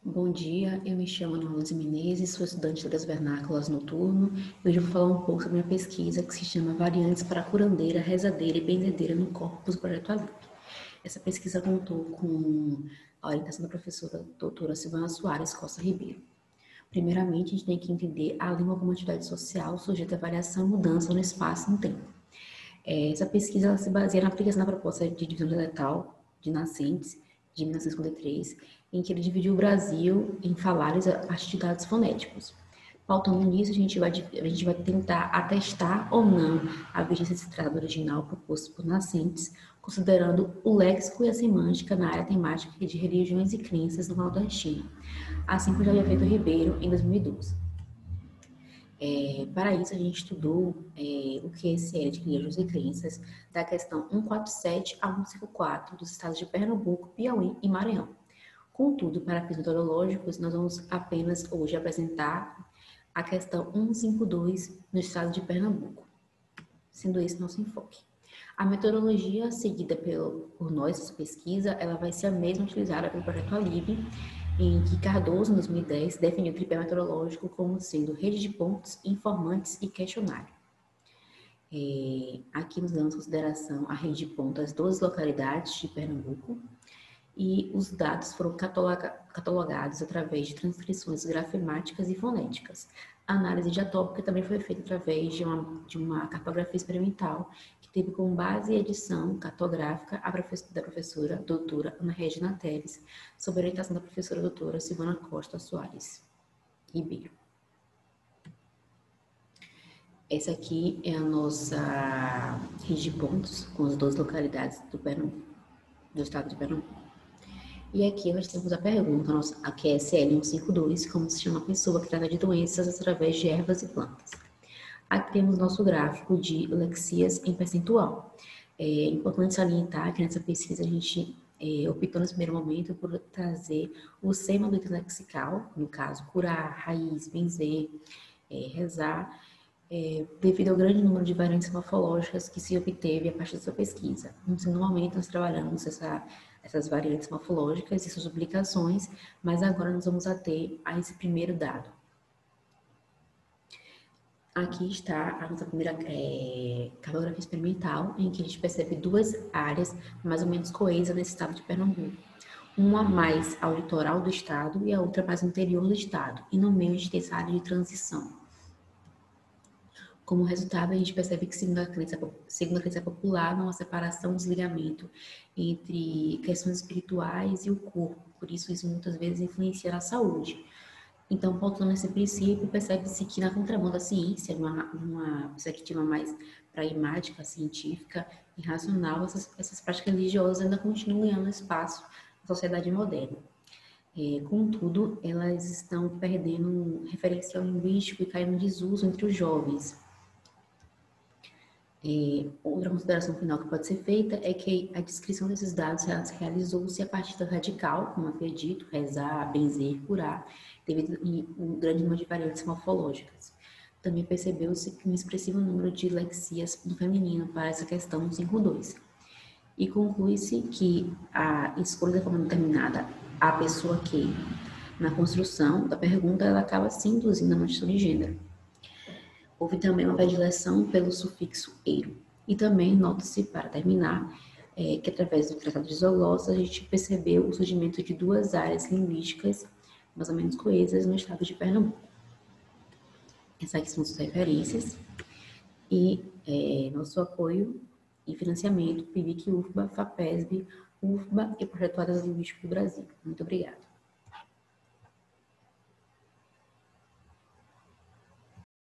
Bom dia, eu me chamo Ana Luz Menezes, sou estudante das vernáculas noturno e hoje eu vou falar um pouco sobre minha pesquisa que se chama Variantes para Curandeira, Rezadeira e Benzedeira no Corpus do Projeto Alipe. Essa pesquisa contou com a orientação da professora doutora Silvana Soares Costa Ribeiro. Primeiramente, a gente tem que entender a língua como atividade social sujeita a variação e mudança no espaço e no tempo. Essa pesquisa ela se baseia na aplicação da proposta de divisão dialetal de nascentes, de 1953, em que ele dividiu o Brasil em falares a partir de dados fonéticos. Pautando nisso, a gente vai tentar atestar ou não a vigência desse tratado original proposto por nascentes, considerando o léxico e a semântica na área temática de religiões e crenças no nordestino, assim como já havia feito Ribeiro em 2012. Para isso, a gente estudou o QSL de religiões e crenças da questão 147 a 154 dos estados de Pernambuco, Piauí e Maranhão. Contudo, para fins metodológicos, nós vamos apenas hoje apresentar a questão 152 no estado de Pernambuco, sendo esse nosso enfoque. A metodologia seguida por nós, essa pesquisa, ela vai ser a mesma utilizada pelo Projeto Alibe, em que Cardoso, em 2010, definiu o tripé metodológico como sendo rede de pontos, informantes e questionário. Aqui nos damos consideração a rede de pontos das 12 localidades de Pernambuco, e os dados foram catalogados através de transcrições grafemáticas e fonéticas. A análise diatópica também foi feita através de uma cartografia experimental, que teve como base a edição cartográfica da professora doutora Ana Regina Teles, sob a orientação da professora doutora Silvana Costa Soares Ribeiro. Essa aqui é a nossa rede de pontos, com as 12 localidades do estado de Pernambuco. E aqui nós temos a pergunta, a QSL 152, como se chama a pessoa que trata de doenças através de ervas e plantas. Aqui temos nosso gráfico de lexias em percentual. É importante salientar que nessa pesquisa a gente optou nesse primeiro momento por trazer o sema do item lexical, no caso, curar, raiz, benzer, rezar, devido ao grande número de variantes morfológicas que se obteve a partir dessa pesquisa. No segundo momento, nós trabalhamos essas variantes morfológicas e suas aplicações, mas agora nós vamos ater a esse primeiro dado. Aqui está a nossa primeira cartografia experimental, em que a gente percebe duas áreas mais ou menos coesas nesse estado de Pernambuco. Uma mais ao litoral do estado e a outra mais ao interior do estado. E no meio a gente tem essa área de transição. Como resultado, a gente percebe que, segundo a crença popular, não há separação, desligamento entre questões espirituais e o corpo. Por isso muitas vezes influencia na saúde. Então, pautando esse princípio, percebe-se que na contramão da ciência, numa perspectiva mais pragmática, científica e racional, essas práticas religiosas ainda continuam ganhando espaço na sociedade moderna. Contudo, elas estão perdendo um referencial linguístico e caindo em desuso entre os jovens. Outra consideração final que pode ser feita é que a descrição desses dados realizou-se a partir do radical, como havia dito, rezar, benzer, curar, devido a um grande número de variantes morfológicas. Também percebeu-se um expressivo número de lexias no feminino para essa questão 52. E conclui-se que a escolha de forma determinada a pessoa que, na construção da pergunta, ela acaba se induzindo a uma questão de gênero. Houve também uma predileção pelo sufixo eiro. E também nota-se, para terminar, que através do Tratado de Zoglossos a gente percebeu o surgimento de duas áreas linguísticas mais ou menos coesas no estado de Pernambuco. Essas aqui são as referências e nosso apoio e financiamento, PIBIC, UFBA, FAPESB, UFBA e Projeto Áreas Linguísticas do Brasil. Muito obrigada.